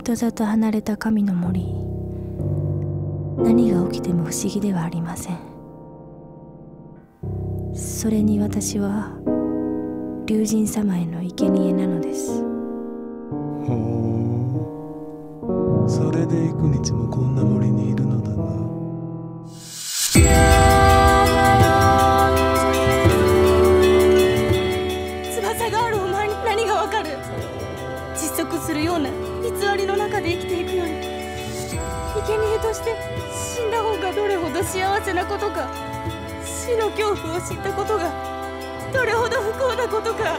人里離れた神の森、何が起きても不思議ではありません。それに私は龍神様への生贄なのです。 ほう、それで幾日もこんな森にいるのだな。 翼があるお前に何がわかる。窒息するような偽りの中で生きていくより、生贄として死んだ方がどれほど幸せなことか、死の恐怖を知ったことがどれほど不幸なことか。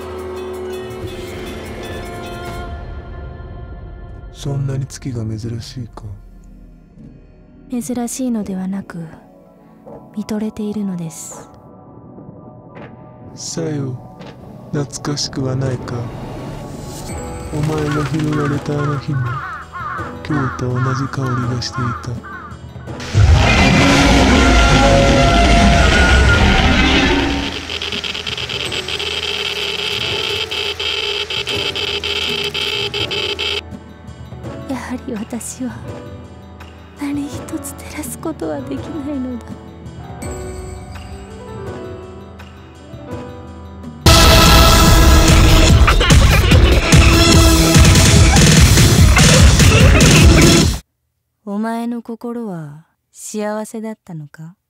そんなに月が珍しいか。 珍しいのではなく、見とれているのです。 さよ、懐かしくはないか。お前が拾われたあの日も今日と同じ香りがしていた。 やはり私は何一つ照らすことはできないのだ。お前の心は幸せだったのか？